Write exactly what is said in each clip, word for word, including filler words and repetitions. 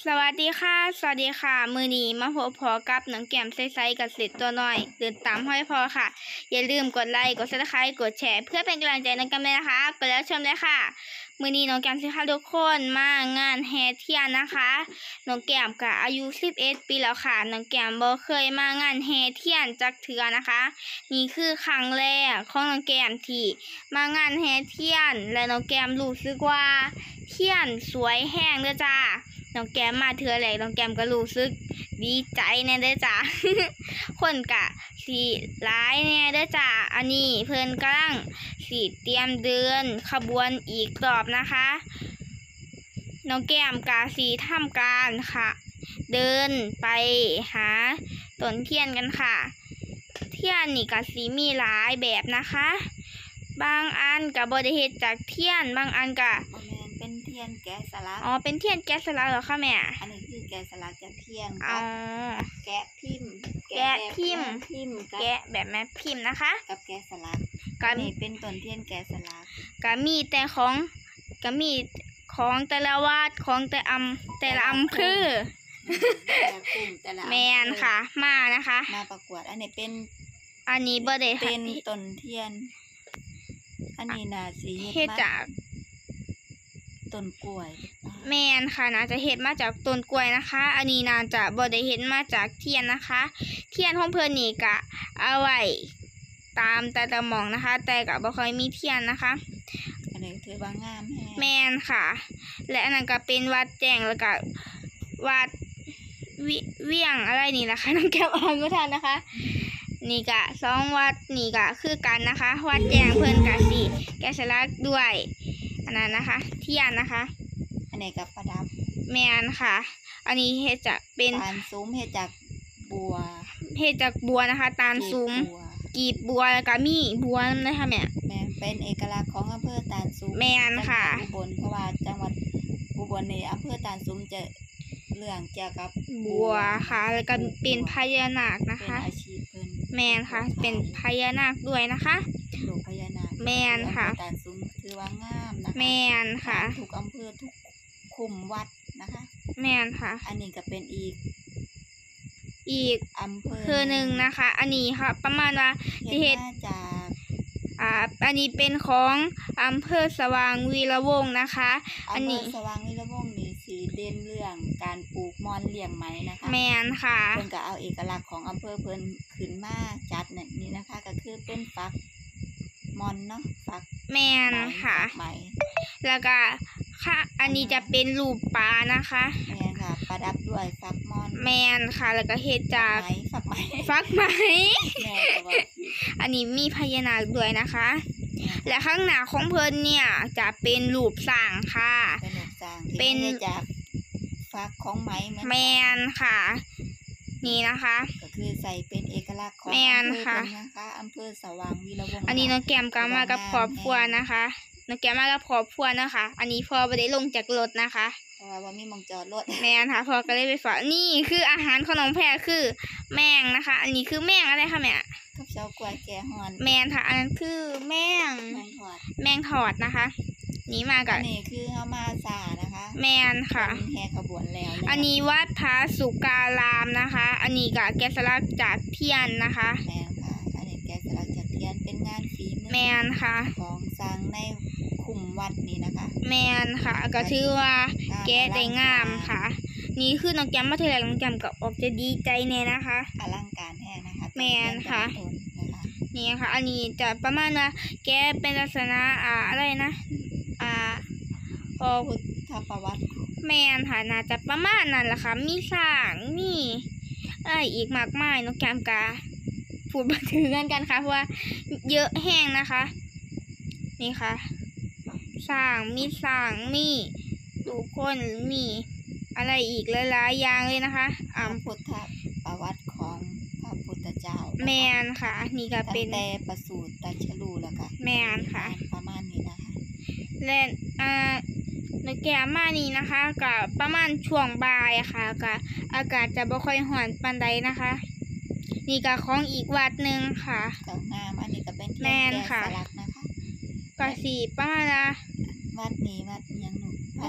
วัสดีค่ะสวัสดีค่ะมือนี้มาพบพอกับหนังแก้มใสๆกับเสร็จตัวน้อยเดินตามห้อยพอค่ะอย่าลืมกดไลค์กดซับสไครต์กดแชร์เพื่อเป็นกำลังใจในกันเลยนะคะไปแล้วชมเลยค่ะมือนี้น้องแก้มสิพาทุกคนมางานแห่เทียนนะคะน้องแก้มก็อายุสิบเอ็ดปีแล้วค่ะน้องแก้มบ่เคยมางานแห่เทียนจักเทื่อนะคะนี่คือครั้งแรกของน้องแก้มที่มางานแห่เทียนและน้องแก้มรู้สึกว่าเทียนสวยแห้งเด้อจ้าน้องแก้มมาเทื่อแรกน้องแก้มก็รู้สึกดีใจแน่เด้อจ้า คนกะสีร้ายแน่เด้อจ้าอันนี้เพิ่นกำลังสีเตรียมเดินขบวนอีกรอบนะคะน้องแก้มกะสีทำการค่ะเดินไปหาต้นเทียนกันค่ะเทียนนี่กะสีมีหลายแบบนะคะบางอันกะบ่ได้เฮ็ดจากเทียนบางอันกะเป็นเทียนแกะสลักอ๋อเป็นเทียนแกะสลักเหรอคะแม่อันนี้คือแกะสลักจากเทียนอ๋อแกะพิมพ์แกะพิมพ์พิมพ์แกะแบบแม่พิมพ์นะคะกับแกะสลักก็นี่เป็นต้นเทียนแกะสลักก็มีแต่ของก็มีของแต่ละวัดของแต่อำแต่ละอำเภอแต่ละกลุ่มแต่ละแมนค่ะมานะคะมาประกวดอันนี้เป็นอันนี้บ่ได้เป็นต้นเทียนอันนี้น่าสิเฮ็ดจากต้นกล้วยแมนค่ะน่าจะเฮ็ดมาจากต้นกล้วยนะคะ อันนี้น่าจะบ่ได้เฮ็ดมาจากเทียนนะคะ เทียนของเพิ่นนี่ก็เอาไว้ตามแต่ละหม่องนะคะ แต่ก็บ่ค่อยมีเทียนนะคะอันนี้ถือว่างามแฮะแมนค่ะ และอันนั้นก็เป็นวัดแจ้งแล้วก็วัดวิเวียงอะไรนี่นะคะน้องแก้มอ่านไม่ทันนะคะ นี่ก็สองวัดนี่ก็คือกันนะคะ วัดแจ้งเพิ่นก็สิแกะสลักด้วยอันนั้นนะคะ เทียนนะคะอันนี้กับประดับแมนค่ะ อันนี้เฮ็ดจากเป็นตาลซุ้มเฮ็ดจากบัวเฮ็ดจากบัวนะคะ ตาลซุ้มบัวกีบบัวแล้วก็มีบัวนำนะคะแม่แม่เป็นเอกลักษณ์ของอำเภอตาลซุ้มแม่นค่ะอุบลเพราะว่าจังหวัดอุบลในอำเภอตาลซุ้มจะเรื่องเกี่ยวกับบัวค่ะ แล้วก็เป็นพญานาคนะเป็นคะอาชีพเพิ่นแมนค่ะ เป็นพญานาคด้วยนะคะลูกพญานาคแม่นค่ะอำเภอตาลซุ้มถือว่างามนะคะแมนค่ะทุกอำเภอทุกคุมวัดนะคะแมนค่ะอันนี้ก็เป็นอีกอีกอำเภอคือหนึ่งนะคะ อันนี้ค่ะ ประมาณว่าเฮ็ที่เฮ็ดดมาจากอ่า อันนี้เป็นของอำเภอสว่างวีระวงศ์นะคะ อันอำเภนี้อสว่างวิรวงศ์นี่สีเด่นเรื่องการปลูกมอนเลี้ยงไหมนะคะแมนค่ะเพิ่นก็เอาเอกลักษณ์ของอำเภอเพิ่นขึ้นมาจัดนี่นี่นะคะ ก็คือเป็นฟักมอนเนาะฟักแมนค่ะฟักไหมแล้วก็ค่ะ อันนี้จะเป็นรูปปลานะคะแม่นค่ะ ประดับด้วยฟักมอนแมนค่ะ แล้วก็เฮ็ดจากไหมฟักไหมฟักไหมแม่ก็ว่าอันนี้มีพญานาคด้วยนะคะ และข้างหน้าของเพิ่นเนี่ยจะเป็นรูปสร้างค่ะเป็นลูกสร้างที่เป็นมาจากฟักของไหมเหมือนแมนค่ะ นี่นะคะก็คือใส่เป็นเอกลักษณ์ของแม่นอำเภอค่ะเพิ่นนะคะอำเภอสว่างวีระวงศ์อันนี้น้องแก้มก็มากับครอบครัวนะคะน้องแก้มมากับครอบครัวนะคะ อันนี้พ่อไม่ได้ลงจากรถนะคะเพราะว่าบ่มีหมองจอดรถแมนค่ะพ่อก็เลยไปฝากนี่คืออาหารของน้องแพรคือแมงนะคะ อันนี้คือแมงอะไรคะแม่กับเจ้ากล้วยแก่ฮอนแมนค่ะ อันนั้นคือแมงแมงทอดแมงถอดนะคะ นี่มากับอันนี้คือเฮามาสานะคะแมนค่ะเป็นแห่ขบวนแล้วอันนี้วัดพระสุการามนะคะ อันนี้ก็แกะสลักจากเทียนนะคะแม่นค่ะ อันนี้แกะสลักจากเทียนเป็นงานฝีมือแมนค่ะของสร้างในคุมวัดนี่นะคะแมนค่ะ ก็ถือว่าแกะได้งามค่ะ นี่คือน้องแก้มมาเทอแรกน้องแก้มก็ออกจะดีใจแน่นะคะอลังการแท้นะคะแม่นค่ะต้นนะคะนี่ค่ะ อันนี้จะประมาณว่าแกเป็นลักษณะอ่าอะไรนะ อ่าพอพุทธประวัติแมนค่ะน่าจะประมาณนั้นแหละค่ะ มีสร้างมีอะไรอีกมากมายน้องแก้มกาพูดมาถึงกันกันค่ะเพราะว่าเยอะแห้งนะคะ นี่ค่ะสร้างมีสร้างมีทุกคนมีอะไรอีกหลายๆอย่างเลยนะคะพอ่าระพุทธประวัติของพระพุทธเจ้าแมนค่ะ นี่ก็ตั้เป็นงแต่ประสูติตรัสรู้แล้วก็แม่นค่ะประมาณนี้นะคะและอ่าในแก้มมานี้นะคะก็ประมาณช่วงบ่ายอะค่ะก็อากาศจะบ่ค่อยร้อนปานใดนะคะ นี่ก็ของอีกวัดหนึ่งค่ะก็งามอันนี้ก็เป็นเทีแม่ยนนแกะค่ะสลักนะคะก็สีประมาณว่าวัดนี้วัดอิหยังหนูวัดธาตุ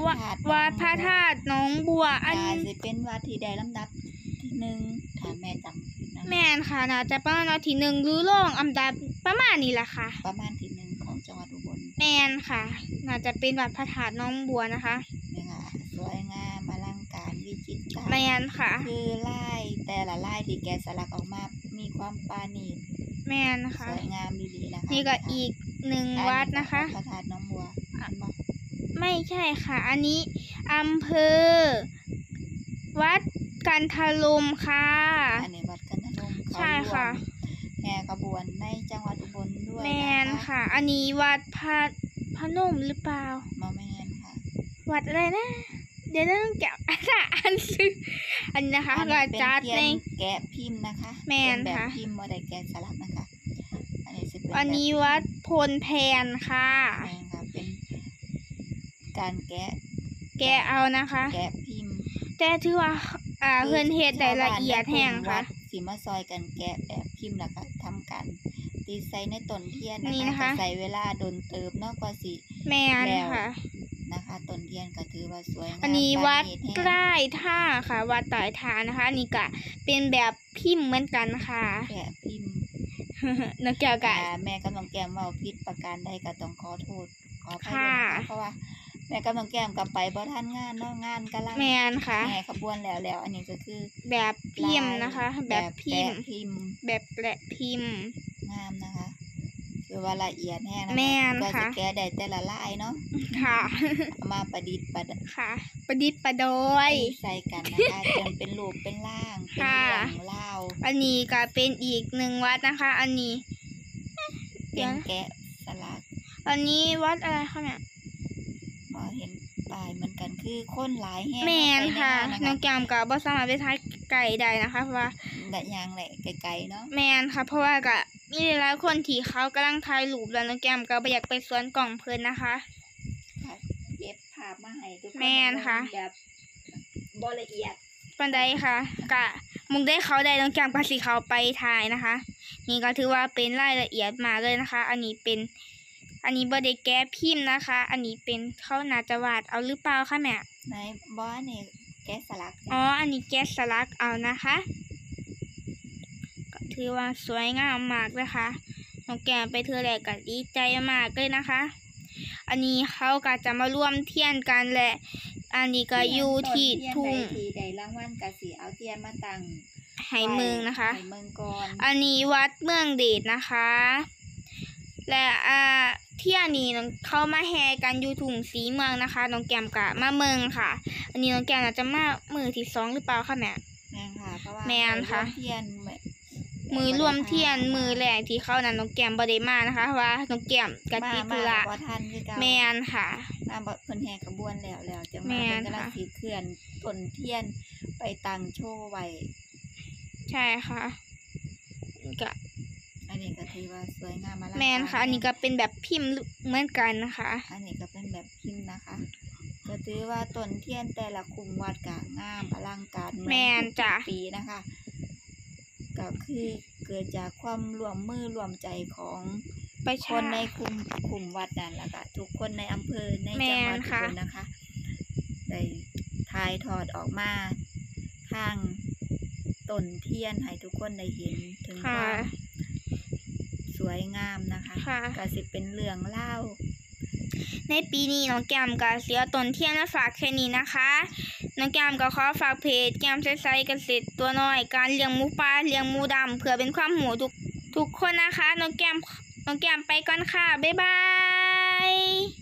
วัดพระธาตุหนองบัวอันอาจจะเป็นวัดที่ได้ลำดับที่หนึ่งถ้าแม่จำผิดนะแม่นค่ะน่าจะประมาณวันที่หนึ่งหรือรองอันดับประมาณนี้แหละค่ะประมาณที่หนึ่งของจังหวัดอุบลแม่นค่ะ น่าจะเป็นวัดพระธาตุหนองบัวนะคะนี่ค่ะสวยงามอลังการวิจิตรการแม่นค่ะคือลายแต่ละลายที่แกะสลักออกมามีความปราณีตแม่นสค่ะวยงามดีๆนะคะนี่ก็อีกหนึ่งวัดนะคะพระธาตุน้องบัวเห็นบ่ไม่ใช่ค่ะ อันนี้อำเภอ วัดกันทลมค่ะอันนี้วัดกันทลมเขาใช่ค่ะร่วมแห่ขบวนในจังหวัดอุบลด้วยแม่นนะคะค่ะ อันนี้วัดพระพนมหรือเปล่ามาแม่นค่ะวัดอะไรนะ เดี๋ยวต้องแกะอันซื้ออันนี้นะคะอันก็นี้เป็นจัดเทียในนแกะพิมพ์นะคะแม่นเป็นแบบค่ะพิมพ์บ่ได้แกะสลักนะคะ อันนี้สิเป็นอันนี้แบบพิมพ์วัดพลแพนค่ะแม่นค่ะเป็นการแกะแกะเอานะคะแกะพิมพ์แต่ถือว่า อ่าเพื่อนเฮ็ดได้ละเอียดแห้งค่ะสีมาซอยกันแกะแบบพิมพ์แล้วก็ทำการตีใส่ในต้นเทียนนี่นะนะคะ คะก็ใส่เวลาโดนเติมเนาะกว่าสิแม่นแล้วค่ะนะคะต้นเทียนก็ถือว่าสวยงามอันนี้วัดปราณีตแฮงใกล้ท่าค่ะ วัดใต้ท่านะคะ อันนี้ก็เป็นแบบพิมพ์เหมือนกันค่ะแกะพิมพ์นักเกี่ยวกับอ่าแม่กำลังแก้มเว้าผิดประการใดก็ต้องขอโทษขออภัยด้วยค่ะนะคะเพราะว่าแม่กำลังแก้มกลับไปบ่ทันงานเนาะงานกำลังแม่นค่ะแห่ขบวนแล้วแล้วอันนี้ก็คือแบบพิมพ์นะคะ แบบพิมพ์แกะพิมพ์แบบแปะพิมพ์งามนะคะคือว่าละเอียดแน่นะคะแม่นกว่าค่ะสิแกะได้แต่ละลายเนาะค่ะเอามาประดิษฐ์ประดค่ะ ประดิษฐ์ประดอยใส่กันนะคะจนเป็นรูปเป็นร่างเป็นค่ะเรื่องเล่าวอันนี้ก็เป็นอีกหนึ่งวัดนะคะ อันนี้ เดี๋เป็ยวนแกะสลักอันนี้วัดอะไรคะเนี่ยพอเห็นป้ายเหมือนกันคือคนหลายแห่แมนค่ะไปน้ในองงานแกมกับบ่สามารถไปทายไก่ได้นะคะ เพราะว่านะคะแต่ยางแหละไกลๆเนาะแมนค่ะ เพราะว่าก็มีหลายคนที่เขากำลังถ่ายรูปแล้วน้องแกมก็บ่อยากไปสวนกล่องเพิ่นนะคะค่ะเก็บภาพมาให้ทุกคนแม่นค่ะแบบบ่ละเอียดปันใดค่ะกะมุงได้เขาได้น้องแกมก็สิเขาไปถ่ายนะคะ นี่ก็ถือว่าเป็นรายละเอียดมากเลยนะคะ อันนี้เป็น อันนี้บ่ได้แก้พิมพ์นะคะ อันนี้เป็นเขาน่าจะวาดเอาหรือเปล่าคะแม่ในบ่นี่แกะสลักอ๋อ อันนี้แกะสลักเอานะคะก็ถือว่าสวยงามมากเลยค่ะน้องแกมไปเทื่อแรกก็ดีใจมากเลยนะคะ อันนี้เขาก็จะมาร่วมเทียนกันแหละ อันนี้ก็อยู่ที่ทุ่งเทียนใดที่ได้รางวัลก็สิเอาเทียนมาตั้งไหเมืองนะคะไหเมืองก่อนอันนี้วัดเมืองเดชนะคะ และอ่าเที่ยนี้น้องเข้ามาแห่กันอยู่ถุงสีเมืองนะคะน้องแกมกะมาเมืองค่ะ อันนี้น้องแกมอาจจะมามือที่สองหรือเปล่าคะแม่แม่นค่ะเพราะว่าแม่นค่ะเทียนแม่มือรวมเทียนมือแรกที่เข้านั้นน้องแกมบ่ได้มานะคะเพราะว่าน้องแกมกะมาติดมาธุระบ่ทันคือเก่าแมนค่ะมาบ่เพิ่นแห่ขบวนแล้วแล้วจะแม่มาน เพิ่นกำลังค่ะสิเคลื่อนต้นเทียนไปตั้งโชว์ไว้ใช่ค่ะก็อันนี้ก็ถือว่าสวยงามอลังการแมนค่ะ อันนี้ก็เป็นแบบพิมพ์เหมือนกันนะคะอันนี้ก็เป็นแบบพิมพ์นะคะ ก็ถือว่าต้นเทียนแต่ละคุมวัดก็งามอลังการเหอแม่นทุกๆจ้ะปีนะคะ ก็คือเกิดจากความร่วมมือร่วมใจของไปคชานในคุมคุมวัดนั่นแหละค่ะทุกคนในอำเภอในแม่จังหวัดนอุค่ะบลนะคะได้ถ่ายทอดออกมาทางต้นเทียนให้ทุกคนได้เห็นถึงคค่ะวามสวยงามนะคะค่ะก็สิเป็นเรื่องเล่าในปีนี้น้องแกมก็เสียตนเทียนมาฝากแค่นี้นะคะ น้องแกมก็ขอฝากเพจแกมใสๆเกษตรตัวน้อย การเลี้ยงหมูปลาเลี้ยงหมูดำเพื่อเป็นความหูทุกทุกคนนะคะ น้องแกมน้องแกมไปก่อนค่ะ บ๊ายบาย